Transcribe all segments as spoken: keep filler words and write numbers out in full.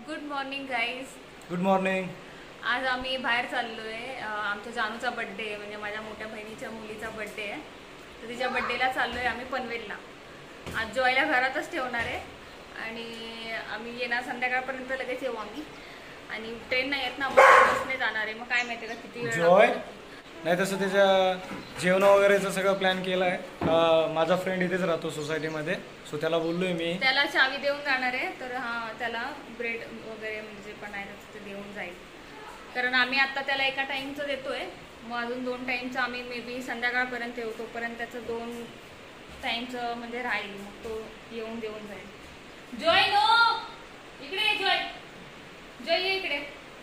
Good morning guys. Good morning. आज आम्ही बाहेर चाललोय. आमच्या जानूचा बड्डे आहे, म्हणजे माझ्या मोठ्या बहिणीच्या मुलीचा बड्डे आहे. तर तिच्या बड्डेला चाललोय आम्ही पनवेलला. आज जॉयला घरातच ठेवणार आहे आणि आम्ही येणार संध्याकाळपर्यंत लगेच येऊ आम्ही. आणि ट्रेन नाही येत ना, मग बसने जाणार आहे. मग काय माहिती का किती वेळ जॉय नाही तसं त्याच्या जेवण वगैरेचं सगळं प्लॅन केलं आहे. माझा फ्रेंड इथेच राहतो सोसायटीमध्ये, सो त्याला बोललोय मी. त्याला चावी देऊन जाणार आहे. तर हा त्याला ब्रेड वगैरे म्हणजे पण आहे ते देऊन जाईल. कारण आम्ही आता त्याला एका टाईमचं देतोय, मग अजून दोन टाईमचं आम्ही मे बी संध्याकाळपर्यंत येऊ. तोपर्यंत त्याचं दोन टाईमचं म्हणजे राहील, मग तो येऊन देऊन जाईल. जॉय नो इकडे ये. जॉय जॉय ये इकडे.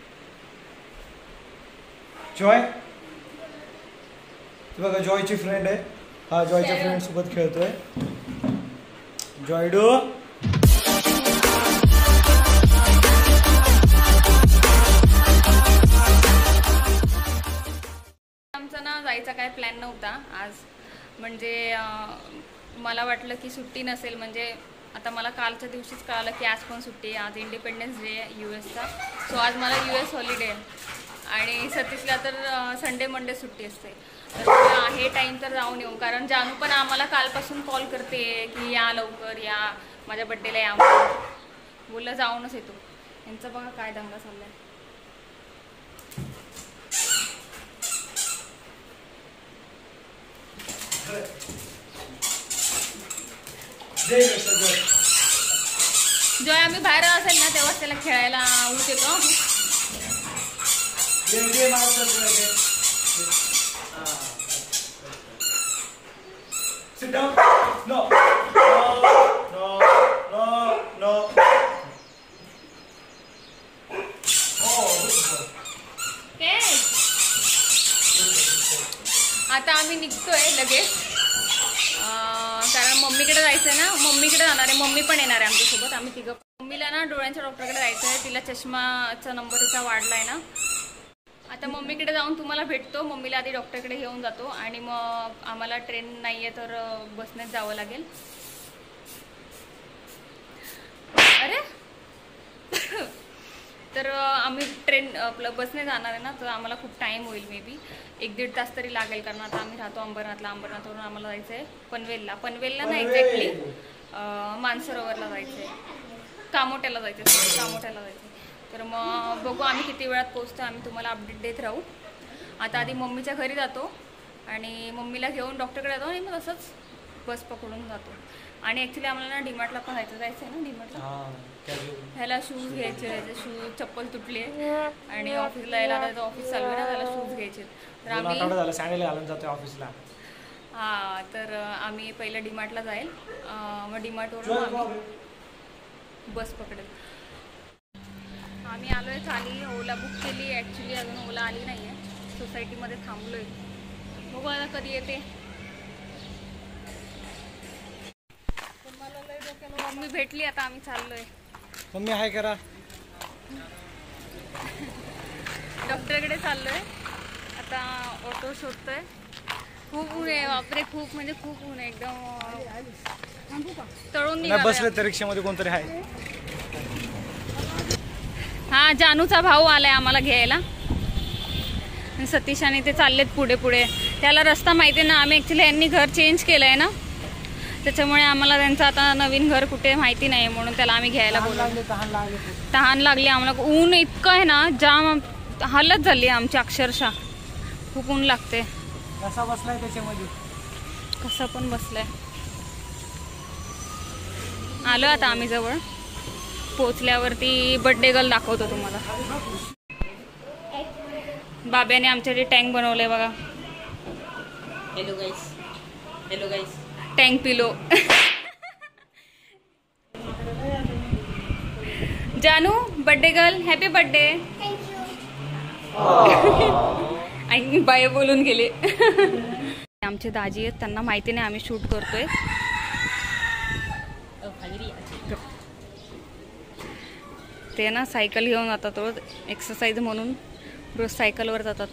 जॉय बघा जॉयची फ्रेंड आहे. हा जॉयच्या फ्रेंड सोबत खेळतोय. जॉय डू आमचा ना जायचा काय प्लॅन नव्हता आज. म्हणजे मला वाटलं की सुट्टी नसेल, म्हणजे आता मला कालच्या दिवशीच कळालं की आज पण सुट्टी आहे. आज इंडिपेंडन्स डे आहे यू एसचा. सो आज मला यू एस हॉलिडे आहे आणि सतीशला तर संडे मंडे सुट्टी असते. तर आहे टाईम तर जाऊन येऊ. कारण जानू पण आम्हाला कालपासून कॉल करते की या लवकर या, माझ्या बड्डेला या. बोललं जाऊनच येतो. यांचा बघा काय दंगा चाललाय. जॉय आम्ही बाहेर असेल ना तेव्हाच त्याला खेळायला ऊत येतो. Sit down. No. No. No. No. No. Oh. Okay. आता आम्ही निघतोय लगेच, कारण मम्मीकडे जायचंय ना. मम्मीकडे जाणार आहे. मम्मी पण येणार आहे आमच्यासोबत. आम्ही तिघं. मम्मीला ना डोळ्यांच्या डॉक्टरकडे जायचं आहे. तिला चष्माचा नंबर तिचा वाढलाय ना. आता मम्मीकडे जाऊन तुम्हाला भेटतो. मम्मीला आधी डॉक्टरकडे घेऊन जातो आणि मग आम्हाला ट्रेन नाही आहे तर बसनेच जावं लागेल. अरे तर आम्ही ट्रेन आपलं बसने जाणार आहे ना, तर आम्हाला खूप टाईम होईल. मे बी एक दीड तास तरी लागेल. कारण आता आम्ही राहतो अंबरनाथला. अंबरनाथवरून आम्हाला जायचं आहे पनवेलला. पनवेलला नाही, एक्झॅक्टली मानसरोवरला जायचं आहे. कामोट्याला जायचं आहे. कामोट्याला जायचं आहे. तर मग बघू आम्ही किती वेळात पोहोचतो. आम्ही तुम्हाला अपडेट देत राहू. आता आधी मम्मीच्या घरी जातो आणि मम्मीला घेऊन डॉक्टरकडे जातो आणि मग तसंच बस पकडून जातो. आणि ॲक्च्युली आम्हाला ना डीमार्टला पाहायचं जायचं आहे ना. डीमार्टला ह्याला शूज घ्यायचे. ह्याचे शूज चप्पल तुटले आणि ऑफिसला यायला त्याचं ऑफिस चालू आहे ना, त्याला शूज घ्यायचे. तर आम्ही सँडल घालून जातो ऑफिसला. हां, तर आम्ही पहिलं डीमार्टला जाईल. मग डीमार्टवरून आम्ही बस पकडेल. आम्ही आलो आहे खाली. ओला बुक केली. ॲक्च्युली अजून ओला आली नाही आहे. सोसायटीमध्ये थांबलो आहे. बघू आता कधी येते. मम्मी भेटली. आता आम्ही चाललो आहे. मम्मी हाय करा. डॉक्टरकडे चाललो आहे. आता ऑटो शोधतोय. खूप ऊन आहे बापरे. खूप म्हणजे खूप ऊन आहे एकदम. तळून निघालो. बसले तर रिक्षामध्ये कोणतरी आहे. हा जानूचा भाऊ आलाय आम्हाला घ्यायला. सतीश आणि ते चाललेत पुढे पुढे. त्याला रस्ता माहिती आहे ना. आम्ही ॲक्च्युली यांनी घर चेंज केलं आहे ना, त्याच्यामुळे आम्हाला त्यांचं आता नवीन घर कुठे माहिती नाही, म्हणून त्याला आम्ही घ्यायला बोलवलं. तहान लागली आम्हाला. ऊन इतकं आहे ना, जाम हालत झाली आमची अक्षरशः. खूप ऊन लागते. कसा बसलाय त्याच्यामध्ये. कसं पण बसलाय. आलो आता आम्ही जवळ. पोचल्यावरती बड्डे गर्ल दाखवतो तुम्हाला. बाब्याने आमच्यासाठी टँक बनवलंय बघा. Hello guys. Hello guys. Tank pillow. जानू बड्डे गर्ल हॅपी बड्डे. आई बाय बोलून गेले. आमचे दाजी आहेत, त्यांना माहिती नाही आम्ही शूट करतोय. ते ना सायकल घेऊन जातात रोज एक्सरसाइज म्हणून. रोज सायकलवर जातात.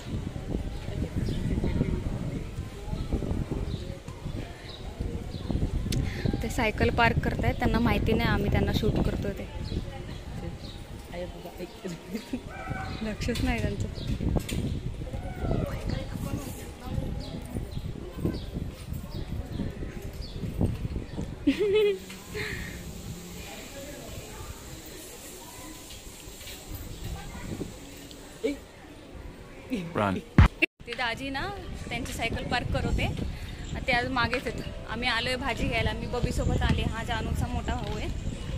ते सायकल पार्क करतायत. त्यांना माहिती नाही आम्ही त्यांना शूट करतोय ते. आहे बघा एक. लक्षच नाही त्यांचं. Run. ते दाजी ना त्यांची सायकल पार्क करवते. ते आज मागेच येत. आम्ही आलोय भाजी घ्यायला. मी बबी सोबत आले. हा जानूचा मोठा भाऊ आहे.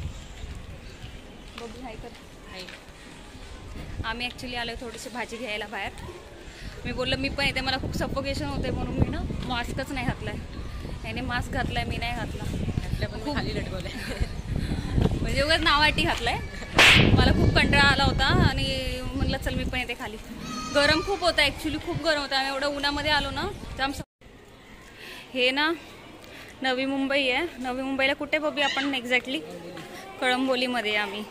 बबी हाय कर. आहे. आम्ही ॲक्च्युली आलोय थोडीशी भाजी घ्यायला बाहेर. मी बोललं मी पण येते, मला खूप सफोकेशन होते म्हणून मी ना मास्कच नाही घातलाय. त्याने मास्क घातलाय, मी नाही घातला. आपल्या पण मी खाली लटकवलंय. म्हणजे उगाच नावाटी घातलाय. मला खूप कंटाळा आला होता आणि म्हटलं चल मी पण येते खाली. गरम खूप होतं ॲक्च्युली, खूप गरम होतं. आम्ही एवढं उन्हामध्ये आलो ना जाम. हे ना नवी मुंबई आहे. नवी मुंबईला कुठे बघी आपण एक्झॅक्टली? कळंबोलीमध्ये आम्ही.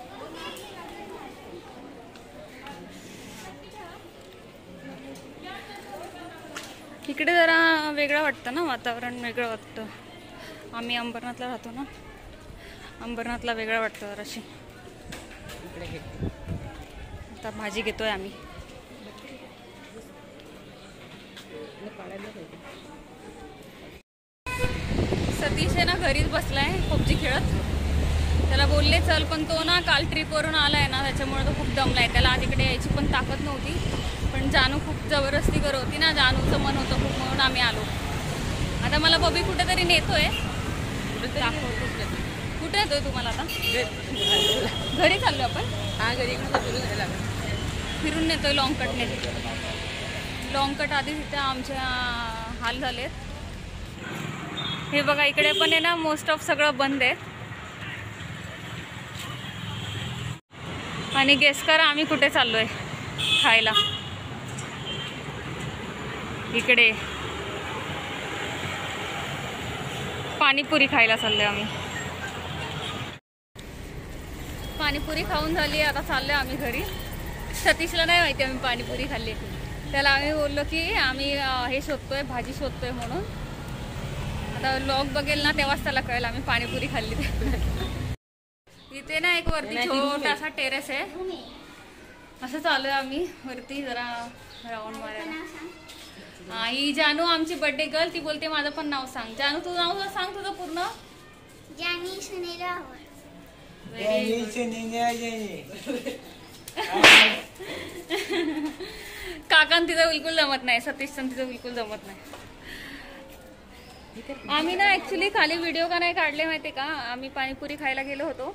इकडे जरा वेगळं वाटतं ना, वातावरण वेगळं वाटतं. आम्ही अंबरनाथला राहतो ना, अंबरनाथला वेगळं वाटतं जराशी. आता भाजी घेतोय आम्ही. सतीश आहे ना घरीच बसलाय पबजी खेळत. त्याला बोलले चल, पण तो ना काल ट्रिपवरून आलाय ना, त्याच्यामुळे तो खूप दमलाय. त्याला आज इकडे यायची पण ताकद नव्हती. पण जानू खूप जबरदस्ती करत होती ना, जानूचं मन होतं खूप म्हणून आम्ही आलो. आता मला बबी कुठेतरी नेतोय. कुठे येतोय तुम्हाला आता? घरी चाललो आपण. हा घरी फिरून नेतोय लॉंग कटने. लॉंग कट आधी तिथे आमचे हाल झालेत. हे बघा इकडे पण आहे ना मोस्ट ऑफ सगळं बंद आहे. आणि गेस करा आम्ही कुठे चाललोय खायला? इकडे पाणीपुरी खायला चाललोय आम्ही. पाणीपुरी खाऊन झाली, आता चाललोय आम्ही घरी. सतीशला नाही माहिती आम्ही पाणीपुरी खाल्ली. त्याला आम्ही बोललो की आम्ही हे शोधतोय, भाजी शोधतोय म्हणून. आता व्लॉग बघेल ना तेव्हाच त्याला कळेल आम्ही पाणीपुरी खाल्ली. इथे ना एक वरती छोटासा टेरेस आहे. असं चालू आहे आम्ही वरती जरा राऊंड मारायला. ही जानू आमची बर्थडे गर्ल, ती बोलते माझं पण नाव सांग. जानू तुझं नाव सांग तुझं पूर्ण. जानी सुनील रावळ. काकान तिचं बिलकुल जमत नाही, सतीश तिचं बिलकुल जमत नाही. आम्ही ना ऍक्च्युली खाली व्हिडिओ का नाही काढले माहितीये का? आम्ही पाणीपुरी खायला गेलो होतो.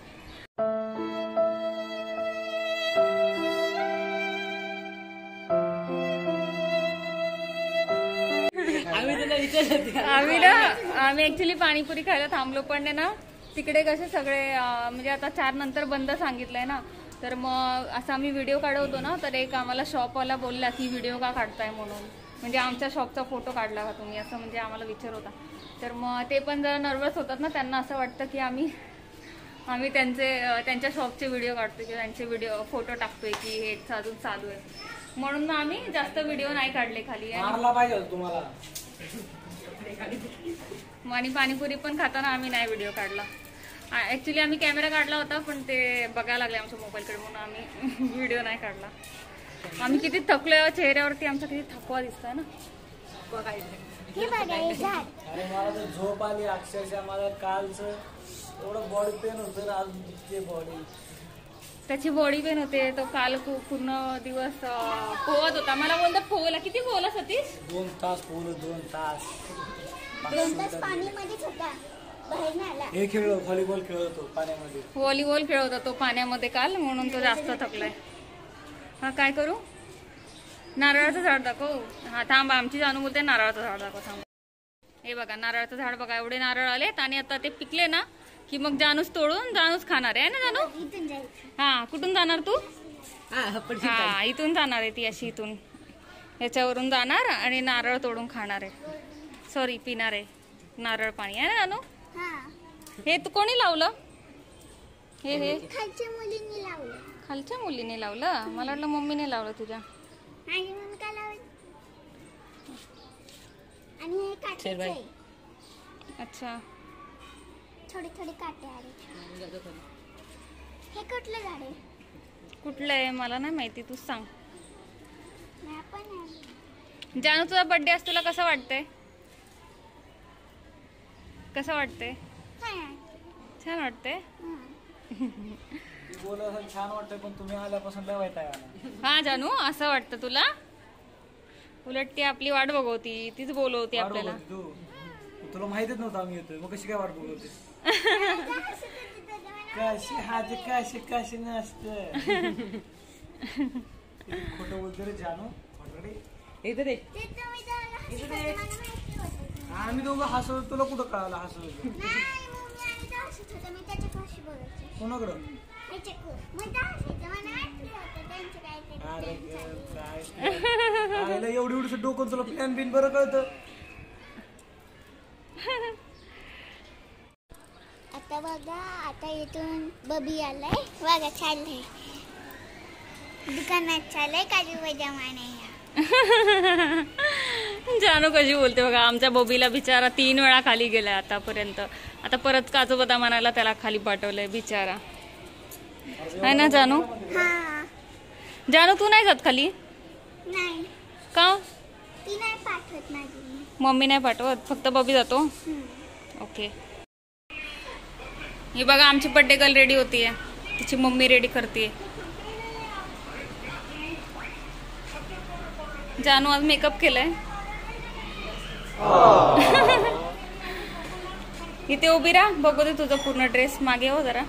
आम्ही ना आम्ही ऍक्च्युली पाणीपुरी खायला थांबलो, पण ना तिकडे कसे सगळे म्हणजे आता चार नंतर बंद सांगितलंय ना, तर मग असं आम्ही व्हिडिओ काढवतो ना, तर एक आम्हाला शॉपवाला बोलला की व्हिडिओ का काढताय म्हणून, म्हणजे आमच्या शॉपचा फोटो काढला का तुम्ही असं म्हणजे आम्हाला विचार होता. तर मग ते पण जरा नर्वस होतात ना, त्यांना असं वाटतं की आम्ही आम्ही त्यांचे त्यांच्या शॉपचे व्हिडिओ काढतोय किंवा त्यांचे व्हिडिओ फोटो टाकतोय की हे अजून चालू आहे, म्हणून मग आम्ही जास्त व्हिडिओ नाही काढले खाली. आणि पाणीपुरी पण खाताना आम्ही नाही व्हिडिओ काढला. ऍक्च्युली आम्ही कॅमेरा काढला होता, पण ते बघायला लागले आमच्या मोबाईलकडे म्हणून आम्ही व्हिडिओ नाही काढला. आम्ही किती थकलोय, चेहऱ्यावरती आमचा किती थकवा दिसतोय ना. हे बघा हे झाड. अरे मला तर झोप आली अक्षरशः. मला कालचं एवढं बॉडी पेन होतं, आज दुखते बॉडी. त्याची बॉडी पेन होते. तो काल पूर्ण दिवस पोहत होता. मला बोलतात पोहला. किती पोहला सतीश? दोन तास पोहलो. दोन तास दोन तास पाणीमध्येच होता, बाहेर नाही आला. हे खेळलो, व्हॉलीबॉल खेळत होतो पाण्यामध्ये. व्हॉलीबॉल खेळत होता तो पाण्यामध्ये काल, म्हणून तो जास्त थकलाय. हा काय करू? नारळाचं झाड दाखव. हा थांब, आमची जानू बोलते नारळाचं झाड दाखव. थांब. हे बघा नारळाचं झाड बघा, एवढे नारळ आलेत आणि आता ते पिकले ना की मग जानूस तोडून जानूस खाणार आहे ना जानू. इथून जायचं. हा कुठून जाणार तू? हा हा इथून जाणार आहे ती, अशी इथून ह्याच्यावरून जाणार आणि नारळ तोडून खाणार आहे. सॉरी पिणार आहे नारळ पाणी आहे ना जानू. हा हे तू कोणी लावलं? हे हे खालच्या मुलींनी लावलं. खालच्या मुलीने लावलं? मला वाटलं मम्मीने लावलं तुझ्या. आणि मग काय लावलं? आणि हे काटे आहे. अच्छा थोडे थोडे काटे आले. हे कुठलं झाड आहे? कुठलं आहे मला नाही माहिती, तूच सांग. मी पण आहे. जानू तुझा बर्थडे असतो, तुला कसं वाटतंय? कसं वाटतंय? छान. छान वाटतंय. हं. बोला छान वाटतंय, पण तुम्ही आल्यापासून लय वाईट आहे मला. हा जानू, असं वाटतं तुला? उलट ती आपली वाट बघवती, तीच बोलवती वाट आपल्याला. बघत होती तू, तुला माहितीच नव्हतं आम्ही येतोय, मग कशी काय वाट बघत होतीस? काशी हात काशी काशी नसतं. खोटं बोलतो रे जानू. इथे दे. ते तुम्ही जरा हसत होते, मला माहिती होतं. आम्ही दोघं हसवतो, तुला कुठं कळालं हसवतो? नाही, मम्मी आणि ते हसत होते, मी त्याच्यापाशी बोलायचे. कोणाकडं? त्याच्याकडं. मग ते हसायचे, मला वाटलं होतं त्यांचं काहीतरी अरे plan चालू. काय आईला एवढी एवढीच डोकं तुला प्लॅन बिन बरं कळतं. आता बघा, आता इथून बबी आलाय बघा, चाललंय दुकानात, चाललंय काजू बदाम आणायला. जानू कशी बोलते बघा. आमच्या बबीला बिचारा तीन वेळा खाली गेलाय आतापर्यंत. आता परत काजू बदाम आणायला त्याला खाली पाठवलंय बिचारा, आहे ना जानू? हा. जानू तू नाही जात खाली नाही, का? ती नाही पाठवत माझी. मम्मी नाही पाठवत, फक्त बबी जातो. हं. ओके. ही बघा आमची बर्थडे गर्ल रेडी होतीये, तिची मम्मी रेडी करते. जानू आज मेकअप केलाय. इथे उभी राहा, बघू दे तुझा पूर्ण ड्रेस. मागे हो जरा.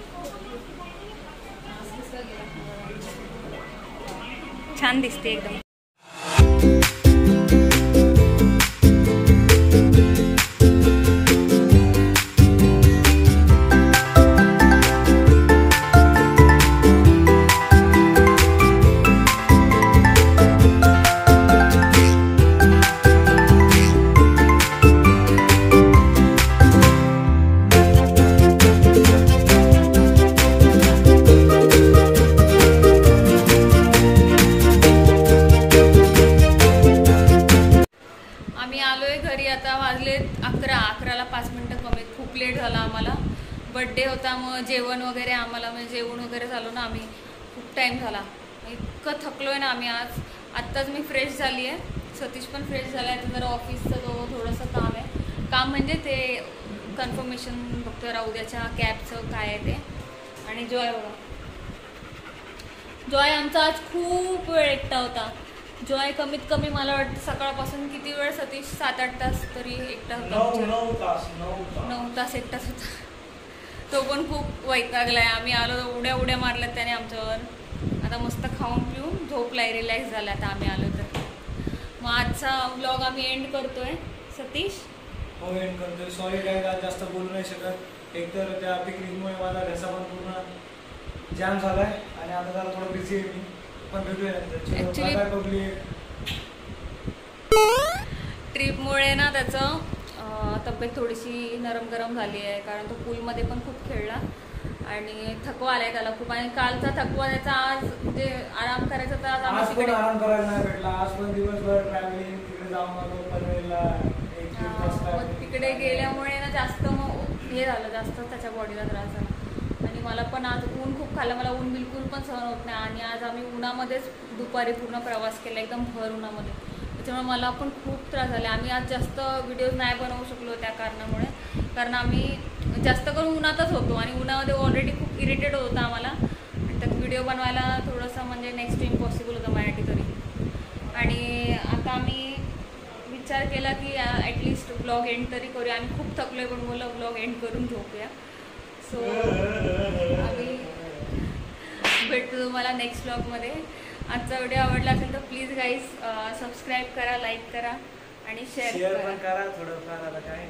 छान दिसते एकदम. बर्थडे होता, मग जेवण वगैरे आम्हाला म्हणजे जेवण वगैरे झालो ना, आम्ही खूप टाईम झाला. इतकं थकलो आहे ना आम्ही आज. आत्ताच मी फ्रेश झाली आहे, सतीश पण फ्रेश झाला आहे. तर जरा ऑफिसचं तो थोडंसं काम आहे. काम म्हणजे ते कन्फर्मेशन बघतो राहू उद्याच्या कॅबचं काय आहे ते. आणि जॉय बघा, जॉय आमचा आज खूप वेळ एकटा होता. जॉय कमीत कमी मला वाटतं सकाळपासून किती वेळ सतीश, सात आठ तास तरी एकटा होता. नऊ तास एकटाच होता. तो पण खूप वैतागलाय. आम्ही आलो उड्या उड्या मारल्यात त्याने आमच्यावर. आता मस्त खाऊन पिऊन झोपलाय, रिलॅक्स झाला आता आम्ही आलो तर. मग आजचा व्लॉग आम्ही एंड करतोय. सतीश हो एंड करतोय. सॉरी काय जास्त बोलू नाही शकत. एकतर त्या पिकनिकमुळे माझा घसा पण पूर्ण जाम झालाय आणि आता जरा थोडं बिझी आहे मी. पण भेटूया ट्रिपमुळे ना त्याचं तब्येत थोडीशी नरम गरम झाली आहे, कारण तो पूलमध्ये पण खूप खेळला आणि थकवा आलाय त्याला खूप. आणि कालचा थकवा त्याचा आज म्हणजे आराम करायचा तर आज आम्ही तिकडे आराम करायला नाही भेटला. आज पण दिवसभर ट्रॅव्हलिंग, तिकडे जाऊन आलो पनवेलला. तिकडे गेल्यामुळे ना जास्त मग हे झालं, जास्त त्याच्या बॉडीला त्रास झाला. आणि मला पण आज ऊन खूप खाल्लं, मला ऊन बिलकुल पण सहन होत नाही. आणि आज आम्ही उन्हामध्येच दुपारी पूर्ण प्रवास केला, एकदम भर उन्हामध्ये. त्याच्यामुळे मला पण खूप त्रास झाले. आम्ही आज जास्त व्हिडिओज नाही बनवू शकलो त्या कारणामुळे, कारण आम्ही जास्त करून उन्हातच होतो आणि उन्हामध्ये ऑलरेडी खूप इरिटेट होत होतं आम्हाला. आणि त्यात व्हिडिओ बनवायला थोडंसं म्हणजे नेक्स्ट इम्पॉसिबल होतं माझ्यासाठी तरी. आणि आता आम्ही विचार केला की ॲटलिस्ट ब्लॉग एंड तरी करूया. आम्ही खूप थकलो आहे, पण बोललो ब्लॉग एंड करून झोपूया. सो आम्ही भेटतो तुम्हाला नेक्स्ट ब्लॉगमध्ये. आजचा व्हिडिओ आवडला असेल तर प्लीज गाईज सबस्क्राईब करा, लाईक करा आणि शेअर शेअर करा. पण करा थोडंफार. आता काय